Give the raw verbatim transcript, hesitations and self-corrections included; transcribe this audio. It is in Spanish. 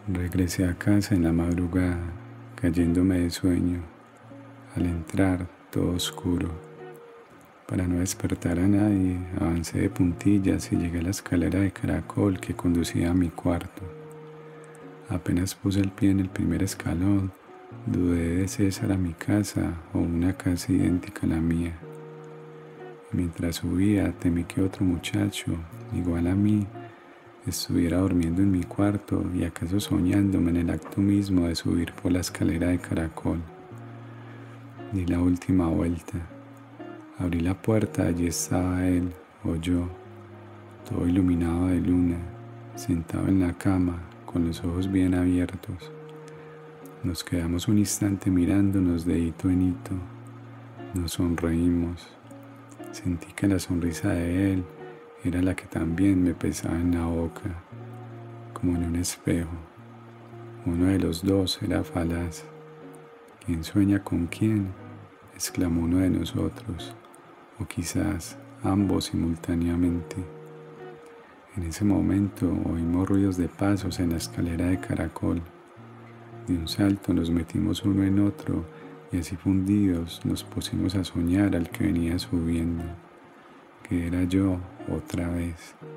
Regresé a casa en la madrugada, cayéndome de sueño. Al entrar, todo oscuro. Para no despertar a nadie, avancé de puntillas y llegué a la escalera de caracol que conducía a mi cuarto. Apenas puse el pie en el primer escalón, dudé de si esa era mi casa o una casa idéntica a la mía. Mientras subía, temí que otro muchacho, igual a mí, estuviera durmiendo en mi cuarto y acaso soñándome en el acto mismo de subir por la escalera de caracol. Di la última vuelta. Abrí la puerta, allí estaba él, o yo, todo iluminado de luna, sentado en la cama, con los ojos bien abiertos. Nos quedamos un instante mirándonos de hito en hito. Nos sonreímos. Sentí que la sonrisa de él era la que también me pesaba en la boca, como en un espejo. Uno de los dos era falaz. ¿Quién sueña con quién?, exclamó uno de nosotros, o quizás ambos simultáneamente. En ese momento oímos ruidos de pasos en la escalera de caracol. De un salto nos metimos uno en otro y así fundidos nos pusimos a soñar al que venía subiendo, que era yo otra vez.